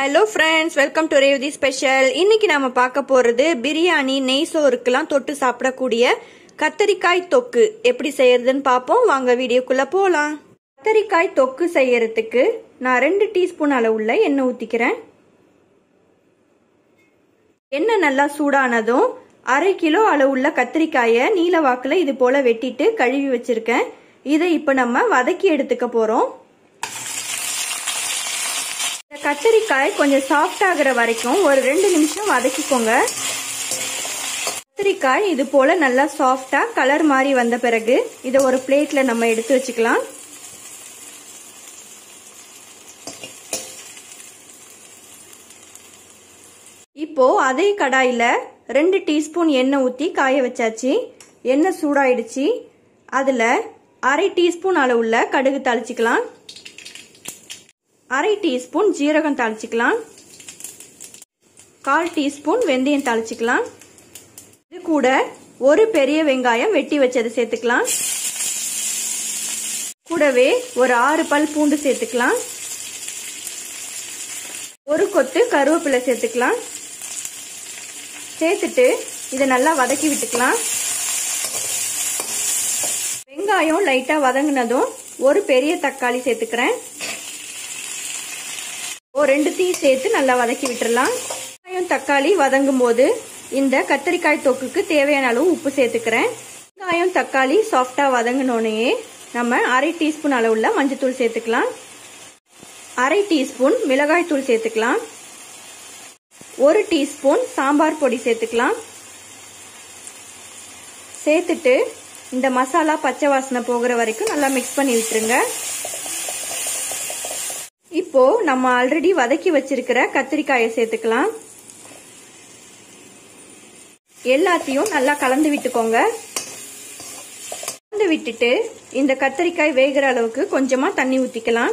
Hello friends, welcome to Revdi Special. இன்னைக்கு நாம பார்க்க போறது பிரியாணி நெய் சோறுக்குலாம் தொட்டு சாப்பிடக்கூடிய கத்தரிக்காய் தொக்கு எப்படி செய்யறதுன்னு பாப்போம். வாங்க வீடியோக்குள்ள போலாம். கத்தரிக்காய் தொக்கு செய்யறதுக்கு நான் 2 டீஸ்பூன் அளவுள்ள எண்ணெய் ஊத்திக்கிறேன். எண்ணெய் நல்லா சூடானதும் 1/2 கிலோ அளவுள்ள கத்தரிக்காயை நீல வாக்குல இது போல வெட்டிட்டு கழுவி வச்சிருக்கேன். இதை இப்ப நம்ம வதக்கி எடுத்துக்க போறோம். கத்தரிக்காய் கொஞ்சம் சாஃப்ட் ஆகுற வரைக்கும் ஒரு 2 நிமிஷம் வதக்கிக்கோங்க. கத்தரிக்காய் இது போல நல்லா சாஃப்டா கலர் மாதிரி வந்த பிறகு இதை ஒரு பிளேட்ல நம்ம எடுத்து வச்சுக்கலாம். இப்போ அதே கடாயில 2 டீஸ்பூன் எண்ணெய் ஊத்தி காய வச்சாச்சு. எண்ணெய் சூடாயிடுச்சு. அதுல 1/2 டீஸ்பூன் அளவுள்ள கடுகு தாளிச்சுக்கலாம். 1/2 டீஸ்பூன் ஜீரகம் தாளிச்சுக்கலாம். 1/4 டீஸ்பூன் வெந்தயம் தாளிச்சுக்கலாம். இது கூட ஒரு பெரிய வெங்காயம் வெட்டி வச்சதை சேர்த்துக்கலாம். கூடவே ஒரு 6 பல் பூண்டு சேர்த்துக்கலாம். ஒரு கொத்து கருவேப்பிலை சேர்த்துக்கலாம். சேர்த்துட்டு இதை நல்லா வதக்கி விட்டுக்கலாம். வெங்காயம் லைட்டா வதங்கினதும் ஒரு பெரிய தக்காளி சேர்த்துக்கிறேன். 2 சேர்த்து நல்லா வதக்கி விட்டுறலாம். வெங்காயம் தக்காளி வதங்கும் போது இந்த கத்தரிக்காய் தொக்குக்கு தேவையான அளவு உப்பு சேர்த்துக்கிறேன். வெங்காயம் தக்காளி சாஃப்டா வதங்கினோடனே நம்ம 1/2 டீஸ்பூன் அளவுள்ள மஞ்சத்தூள் சேர்த்துக்கலாம். 1/2 டீஸ்பூன் மிளகாய் தூள் சேர்த்துக்கலாம். 1 டீஸ்பூன் சாம்பார் பொடி சேர்த்துக்கலாம். சேர்த்துட்டு இந்த மசாலா பச்சை வாசனை போகிற வரைக்கும் நல்லா மிக்ஸ் பண்ணி விட்டுருங்க. இப்போ நம்ம ஆல்ரெடி வதக்கி வச்சிருக்கிற கத்திரிக்காயை சேர்த்துக்கலாம். எல்லாத்தையும் நல்லா கலந்து விட்டுக்கோங்க. கலந்து விட்டுட்டு இந்த கத்திரிக்காய் வேகிற அளவுக்கு கொஞ்சமா தண்ணி ஊத்திக்கலாம்.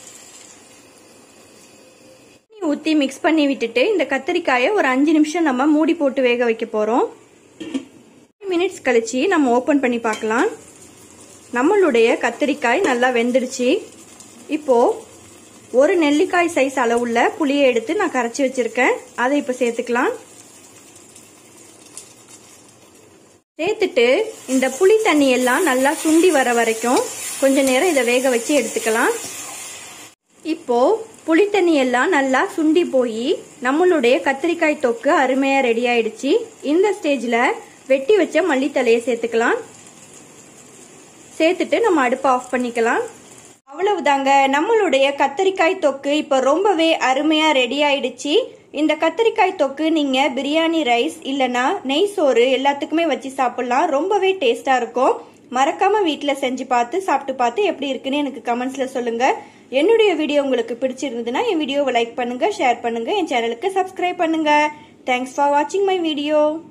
தண்ணி ஊத்தி மிக்ஸ் பண்ணி விட்டுட்டு இந்த கத்திரிக்காயை ஒரு 5 நிமிஷம் நம்ம மூடி போட்டு வேக வைக்க போறோம். 5 மினிட்ஸ் கழிச்சு நம்ம ஓபன் பண்ணி பார்க்கலாம். நம்மளுடைய கத்திரிக்காய் நல்லா வெந்துடுச்சு. இப்போ ஒரு நெல்லிக்காய் சைஸ் அளவுள்ள புளியை எடுத்து நான் கரைச்சி வச்சிருக்கேன். அதை இப்ப சேர்த்துக்கலாம். சேர்த்துட்டு இந்த புளி தண்ணி எல்லாம் நல்லா சுண்டி வர வரைக்கும் கொஞ்ச நேரம் இதை வேக வச்சு எடுத்துக்கலாம். இப்போ புளி தண்ணி எல்லாம் நல்லா சுண்டி போய் நம்மளுடைய கத்திரிக்காய் தொக்கு அருமையா ரெடி ஆயிடுச்சு. இந்த ஸ்டேஜ்ல வெட்டி வச்ச மல்லித்தலையை சேர்த்துக்கலாம். சேர்த்துட்டு நம்ம அடுப்பை ஆஃப் பண்ணிக்கலாம். அவ்வளவுதாங்க, நம்மளுடைய கத்தரிக்காய் தொக்கு இப்ப ரொம்பவே அருமையா ரெடி ஆயிடுச்சு. இந்த கத்தரிக்காய் தொக்கு நீங்க பிரியாணி ரைஸ் இல்லனா நெய் சோறு எல்லாத்துக்குமே வச்சு சாப்பிடலாம். ரொம்பவே டேஸ்டா இருக்கும். மறக்காம வீட்டுல செஞ்சு பார்த்து சாப்பிட்டு பார்த்து எப்படி இருக்குன்னு எனக்கு கமெண்ட்ஸ்ல சொல்லுங்க. என்னுடைய வீடியோ உங்களுக்கு பிடிச்சிருந்ததுன்னா என் வீடியோவை லைக் பண்ணுங்க, ஷேர் பண்ணுங்க, என் சேனலுக்கு சப்ஸ்கிரைப் பண்ணுங்க. தேங்க்ஸ் ஃபார் வாட்சிங் மை வீடியோ.